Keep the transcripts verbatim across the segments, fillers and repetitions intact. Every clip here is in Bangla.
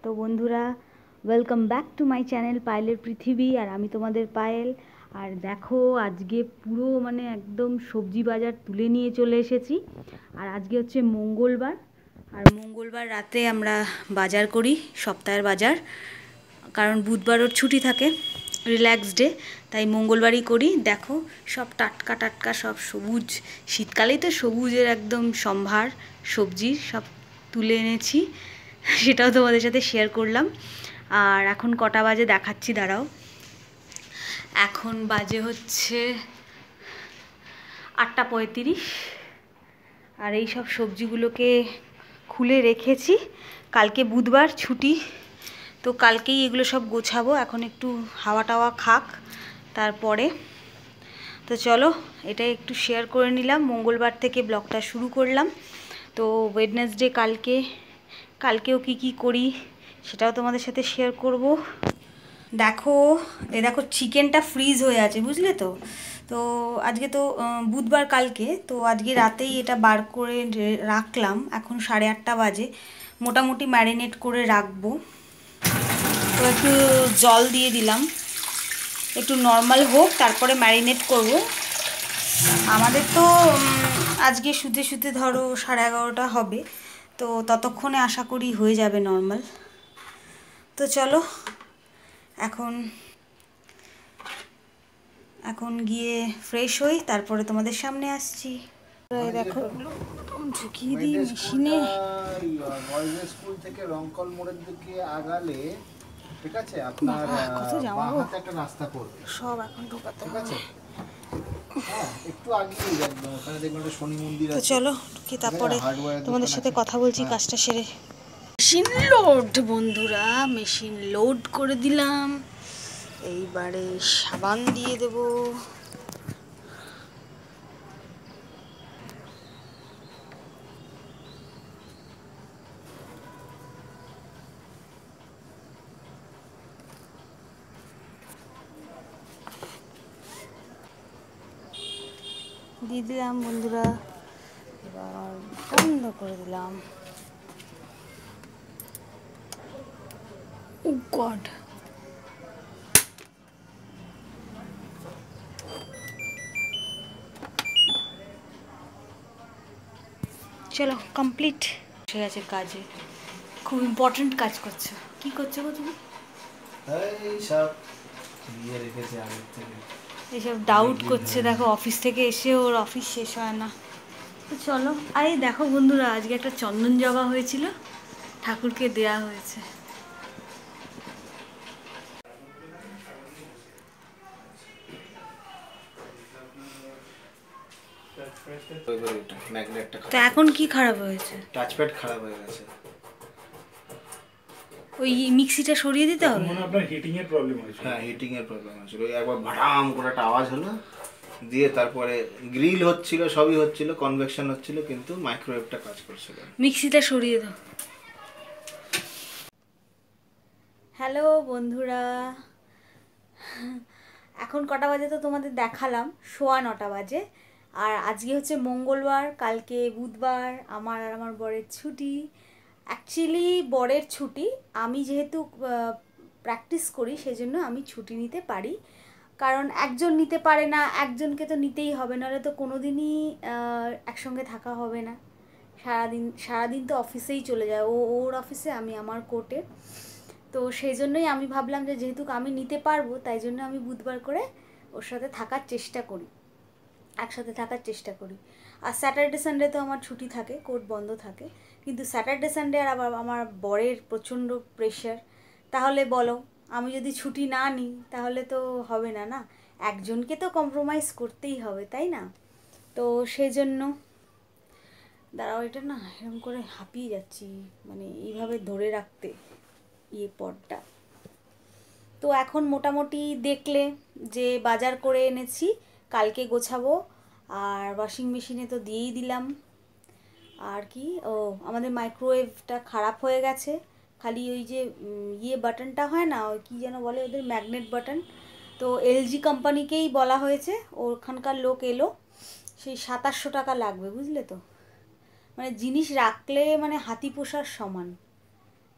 তো বন্ধুরা, welcome back to my channel পায়েলের পৃথিবী। আর আমি তোমাদের পায়েল। আর দেখো, আজকে পুরো মানে একদম সবজি বাজার তুলে নিয়ে চলে এসেছি। আর আজকে হচ্ছে মঙ্গলবার, আর মঙ্গলবার রাতে আমরা বাজার করি, সপ্তাহের বাজার। কারণ বুধবার ওর ছুটি থাকে, রিল্যাক্স ডে, তাই মঙ্গলবারই করি। দেখো, সব টাটকা টাটকা, সব সবুজ, শীতকালেই তো সবুজের একদম সম্ভার সবজির, সব তুলে এনেছি, সেটাও তোমাদের সাথে শেয়ার করলাম। আর এখন কটা বাজে দেখাচ্ছি, দাঁড়াও। এখন বাজে হচ্ছে আটটা পঁয়ত্রিশ। আর এই সব সবজিগুলোকে খুলে রেখেছি, কালকে বুধবার ছুটি, তো কালকেই এগুলো সব গোছাবো। এখন একটু হাওয়া টাওয়া খাক, তারপরে। তো চলো, এটা একটু শেয়ার করে নিলাম। মঙ্গলবার থেকে ব্লগটা শুরু করলাম। তো ওয়েডনেসডে কালকে, কালকেও কি কি করি সেটাও তোমাদের সাথে শেয়ার করব। দেখো, এ দেখো, চিকেনটা ফ্রিজ হয়ে আছে, বুঝলে তো। তো আজকে তো বুধবার, কালকে তো আজকে রাতেই এটা বার করে রাখলাম। এখন সাড়ে আটটা বাজে, মোটামুটি ম্যারিনেট করে রাখবো। তো একটু জল দিয়ে দিলাম, একটু নর্মাল হোক, তারপরে ম্যারিনেট করব। আমাদের তো আজকে শুতে শুতে ধরো সাড়ে এগারোটা হবে, তো ততক্ষণে আশা করি হয়ে যাবে নর্মাল। তো চলো, এখন এখন গিয়ে ফ্রেশ হই, তারপরে তোমাদের সামনে আসছি। দেখো, ঢুকিয়ে দিই মেশিনে। বয়েজের স্কুল থেকে রংকল মোড়ের দিকে আগালে, ঠিক আছে, আপনার কত জামা বাঁ হাতে একটা রাস্তা পড়বে, সব এখন ঢোকাতে ঠিক আছে। হ্যাঁ, একটু আগিয়ে একদম ওখানে দেখবেন একটা শনি মন্দির আছে। তো চলো কি, তারপরে তোমাদের সাথে কথা বলছি কাজটা সেরে। মেশিন লোড বন্ধুরা, মেশিন লোড করে দিলাম। এইবারে সাবান দিয়ে দেব। দিয়ে দিলাম বন্ধুরা, এবার বন্ধ করে দিলাম। ও গড, চলো কমপ্লিট হয়ে গেছে কাজে। খুব ইম্পর্টেন্ট কাজ করছো। কি করছো গো তুমি? এই সব নিয়ে রেখেছে আগের থেকে, এইসব ডাউট করছে। দেখো, অফিস থেকে এসে ওর অফিস শেষ হয় না। তো চলো, আরে দেখো বন্ধুরা, আজকে একটা চন্দন জবা হয়েছিল, ঠাকুরকে দেয়া হয়েছে। তো এখন কি খারাপ হয়েছে? টাচপ্যাড খারাপ হয়ে গেছে। ওই মিক্সিটা সরিয়ে দিতে হবে। মনে আপনার হিটিং এর প্রবলেম হয়েছে। হ্যাঁ, হিটিং এর প্রবলেম হয়েছিল। ওই একবার ভাটাম করে একটা আওয়াজ হলো, দিয়ে তারপরে গ্রিল হচ্ছিল, সবই হচ্ছিল, কনভেকশন হচ্ছিল, কিন্তু মাইক্রোওয়েভটা কাজ করছিল। মিক্সিটা সরিয়ে দাও। হ্যালো বন্ধুরা, এখন কটা বাজে তো তোমাদের দেখালাম, সোয়া নটা বাজে। আর আজকে হচ্ছে মঙ্গলবার, কালকে বুধবার, আমার আর আমার বরের ছুটি। অ্যাকচুয়ালি বরের ছুটি, আমি যেহেতু প্র্যাকটিস করি সেজন্য আমি ছুটি নিতে পারি। কারণ একজন নিতে পারে না, একজনকে তো নিতেই হবে, নাহলে তো কোনো দিনই একসঙ্গে থাকা হবে না। সারাদিন সারাদিন তো অফিসেই চলে যায়, ও ওর অফিসে, আমি আমার কোর্টে। তো সেই জন্যই আমি ভাবলাম যে যেহেতু আমি নিতে পারবো, তাই জন্য আমি বুধবার করে ওর সাথে থাকার চেষ্টা করি, একসাথে থাকার চেষ্টা করি। আর স্যাটারডে সানডে তো আমার ছুটি থাকে, কোর্ট বন্ধ থাকে। কিন্তু স্যাটারডে সানডে আর আবার আমার বরের প্রচণ্ড প্রেশার। তাহলে বলো, আমি যদি ছুটি না নিই তাহলে তো হবে না, না, একজনকে তো কম্প্রোমাইজ করতেই হবে, তাই না? তো সেই জন্য দাঁড়াও, এটা না এরকম করে হাঁপিয়ে যাচ্ছি, মানে এইভাবে ধরে রাখতে ইয়ে পটটা। তো এখন মোটামুটি দেখলে যে বাজার করে এনেছি, কালকে গোছাবো। আর ওয়াশিং মেশিনে তো দিয়েই দিলাম। আর কি, ও আমাদের মাইক্রোওয়েভটা খারাপ হয়ে গেছে। খালি ওই যে ইয়ে বাটনটা হয় না, ওই কী যেন বলে ওদের, ম্যাগনেট বাটন। তো এলজি কোম্পানিকেই বলা হয়েছে, ওখানকার লোক এলো, সেই সাতাশশো টাকা লাগবে, বুঝলে তো। মানে জিনিস রাখলে মানে হাতি পোষার সমান,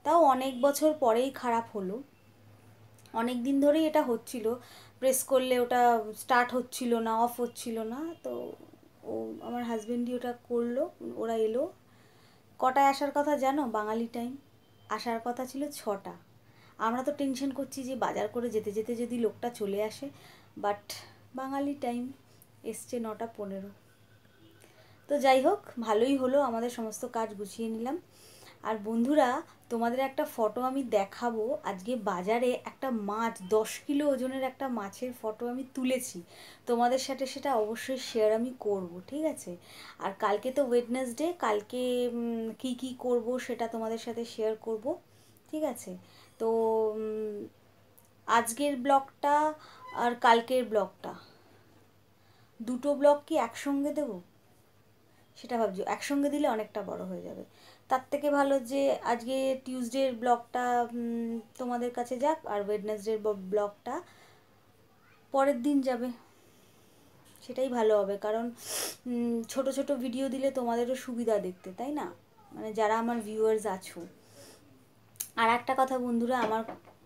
তাও অনেক বছর পরেই খারাপ হলো। অনেক দিন ধরেই এটা হচ্ছিল, প্রেস করলে ওটা স্টার্ট হচ্ছিল না, অফ হচ্ছিল না। তো ও আমার হাজবেন্ডই ওটা করলো, ওরা এলো। কটায় আসার কথা জানো? বাঙালি টাইম আসার কথা ছিল ছটা। আমরা তো টেনশন করছি যে বাজার করে যেতে যেতে যদি লোকটা চলে আসে, বাট বাঙালি টাইম এসছে নটা পনেরো। তো যাই হোক, ভালোই হলো, আমাদের সমস্ত কাজ গুছিয়ে নিলাম। আর বন্ধুরা, তোমাদের একটা ফটো আমি দেখাবো। আজকে বাজারে একটা মাছ, দশ কিলো ওজনের একটা মাছের ফটো আমি তুলেছি, তোমাদের সাথে সেটা অবশ্যই শেয়ার আমি করব, ঠিক আছে? আর কালকে তো ওয়েডনেসডে, কালকে কি কি করব সেটা তোমাদের সাথে শেয়ার করব, ঠিক আছে? তো আজকের ব্লগটা আর কালকের ব্লগটা, দুটো ব্লগ কি একসঙ্গে দেবো সেটা ভাবছি। একসঙ্গে দিলে অনেকটা বড় হয়ে যাবে, তার থেকে ভালো যে আজকে টিউসডের ব্লগটা তোমাদের কাছে যাক, আর ওয়েডনেসডের ব্লগটা পরের দিন যাবে, সেটাই ভালো হবে। কারণ ছোট ছোট ভিডিও দিলে তোমাদেরও সুবিধা দেখতে, তাই না? মানে যারা আমার ভিউয়ার্স আছো। আর একটা কথা বন্ধুরা, আমার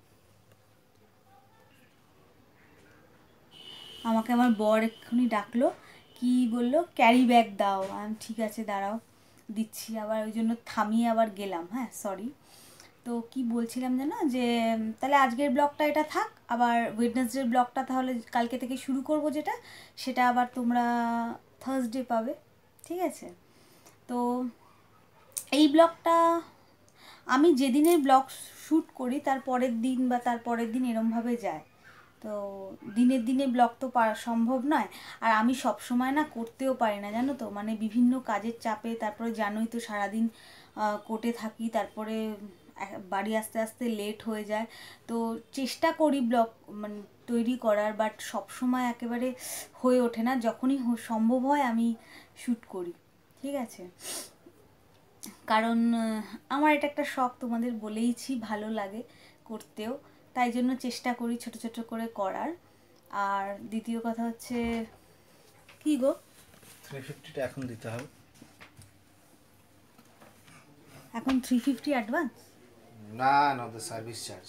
আমাকে আমার বর এক্ষুনি ডাকলো, কি বললো, ক্যারি ব্যাগ দাও। আমি ঠিক আছে দাঁড়াও দিচ্ছি, আবার ওই জন্য থামিয়ে আবার গেলাম। হ্যাঁ, সরি। তো কি বলছিলাম জানো, যে তাহলে আজকের ব্লগটা এটা থাক, আবার ওয়েডনেসডের ব্লগটা তাহলে কালকে থেকে শুরু করব, যেটা সেটা আবার তোমরা থার্সডে পাবে, ঠিক আছে? তো এই ব্লগটা আমি যেদিনের ব্লগ শ্যুট করি তার পরের দিন বা তার পরের দিন এরমভাবে যায়। তো দিনের দিনে ব্লগ তো সম্ভব নয়, আর আমি সব সময় না করতেও পারি না, জানো তো, মানে বিভিন্ন কাজের চাপে। তারপরে জানোই তো সারাদিন কোর্টে থাকি, তারপরে বাড়ি আসতে আসতে লেট হয়ে যায়। তো চেষ্টা করি ব্লগ মানে তৈরি করার, বাট সব সময় একেবারে হয়ে ওঠে না। যখনই সম্ভব হয় আমি শ্যুট করি, ঠিক আছে? কারণ আমার এটা একটা শখ, তোমাদের বলেইছি, ভালো লাগে করতেও, তাই জন্য চেষ্টা করি ছোট ছোট করে করার। আর দ্বিতীয় কথা হচ্ছে কি গো, থ্রি ফিফটিটা এখন দিতে হবে। এখন থ্রি ফিফটি অ্যাডভান্স? না না, দ্য সার্ভিস চার্জ।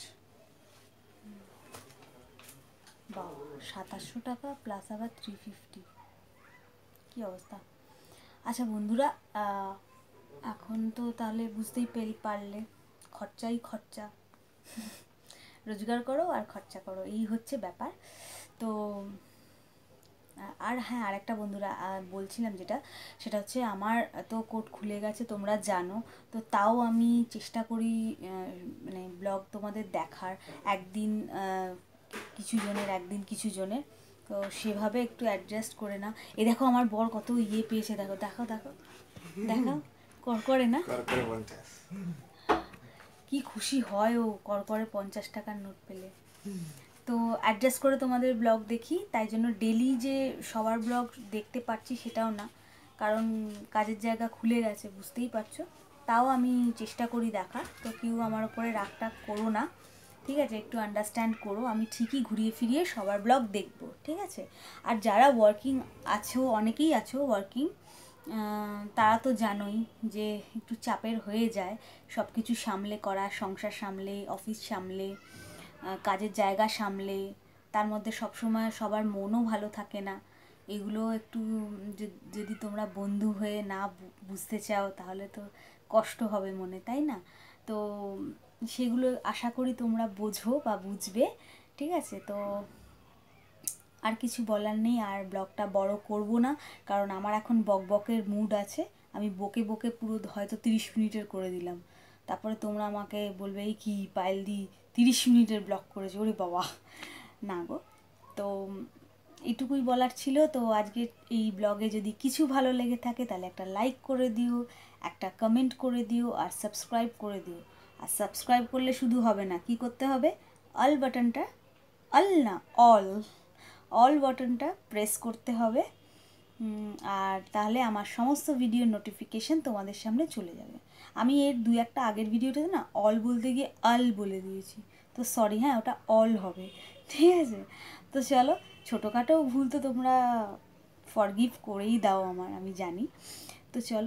বাবা, সাতাশশো টাকা প্লাস আবার থ্রি ফিফটি, কী অবস্থা! আচ্ছা বন্ধুরা, এখন তো তাহলে বুঝতেই পেরে পারলে, খরচাই খরচা, রোজগার করো আর খরচা করো, এই হচ্ছে ব্যাপার। তো আর হ্যাঁ, আর একটা বন্ধুরা বলছিলাম যেটা, সেটা হচ্ছে আমার তো কোর্ট খুলে গেছে তোমরা জানো, তো তাও আমি চেষ্টা করি মানে ব্লগ তোমাদের দেখার, একদিন কিছু জনের, একদিন কিছু জনের। তো সেভাবে একটু অ্যাডজাস্ট করে না। এ দেখো আমার বর কত ইয়ে পেয়েছে, দেখো দেখো দেখো দেখো, কর করে না, কি খুশি হয় ও কর করে পঞ্চাশ টাকার নোট পেলে। তো অ্যাডজাস্ট করে তোমাদের ব্লগ দেখি, তাই জন্য ডেলি যে সবার ব্লগ দেখতে পাচ্ছি সেটাও না, কারণ কাজের জায়গা খুলে গেছে, বুঝতেই পারছো। তাও আমি চেষ্টা করি দেখার, তো কেউ আমার ওপরে রাগ টাগ করো না, ঠিক আছে? একটু আন্ডারস্ট্যান্ড করো, আমি ঠিকই ঘুরিয়ে ফিরিয়ে সবার ব্লগ দেখবো, ঠিক আছে? আর যারা ওয়ার্কিং আছো, অনেকেই আছো ওয়ার্কিং, তারা তো জানোই যে একটু চাপের হয়ে যায় সব কিছু সামলে করা, সংসার সামলে, অফিস সামলে, কাজের জায়গা সামলে, তার মধ্যে সবসময় সবার মনও ভালো থাকে না। এগুলো একটু যদি তোমরা বন্ধু হয়ে না বুঝতে চাও তাহলে তো কষ্ট হবে মনে, তাই না? তো সেগুলো আশা করি তোমরা বোঝো বা বুঝবে, ঠিক আছে? তো আর কিছু বলার নেই, আর ব্লগটা বড় করব না, কারণ আমার এখন বকবকের মুড আছে। আমি বকে বকে পুরো হয়তো তিরিশ মিনিটের করে দিলাম, তারপরে তোমরা আমাকে বলবে এই কি পায়েল দি তিরিশ মিনিটের ব্লগ করেছে, ওরে বাবা, না গো। তো এইটুকুই বলার ছিল। তো আজকে এই ব্লগে যদি কিছু ভালো লেগে থাকে তাহলে একটা লাইক করে দিও, একটা কমেন্ট করে দিও, আর সাবস্ক্রাইব করে দিও। আর সাবস্ক্রাইব করলে শুধু হবে না, কি করতে হবে? অল বাটনটা, অল না অল অল বাটনটা প্রেস করতে হবে, আর তাহলে আমার সমস্ত ভিডিওর নোটিফিকেশান তোমাদের সামনে চলে যাবে। আমি এর দুই একটা আগের ভিডিওটাতে না অল বলতে গিয়ে আল বলে দিয়েছি, তো সরি, হ্যাঁ ওটা অল হবে, ঠিক আছে? তো চলো, ছোটোখাটো ভুল তো তোমরা ফরগিভ করেই দাও আমার, আমি জানি। তো চলো,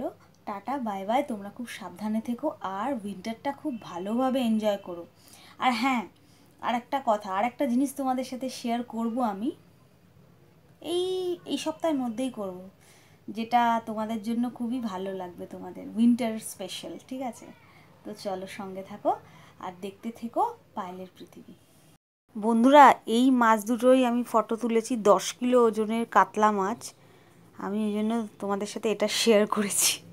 টাটা বাই বাই, তোমরা খুব সাবধানে থেকো আর উইন্টারটা খুব ভালোভাবে এনজয় করো। আর হ্যাঁ, আর একটা কথা, আর একটা জিনিস তোমাদের সাথে শেয়ার করব আমি, এই এই সপ্তাহের মধ্যেই করব, যেটা তোমাদের জন্য খুবই ভালো লাগবে, তোমাদের উইন্টার স্পেশাল, ঠিক আছে? তো চলো সঙ্গে থাকো আর দেখতে থেকো পায়েলের পৃথিবী। বন্ধুরা, এই মাছ দুটোই আমি ফটো তুলেছি, দশ কিলো ওজনের কাতলা মাছ। আমি এই জন্য তোমাদের সাথে এটা শেয়ার করেছি।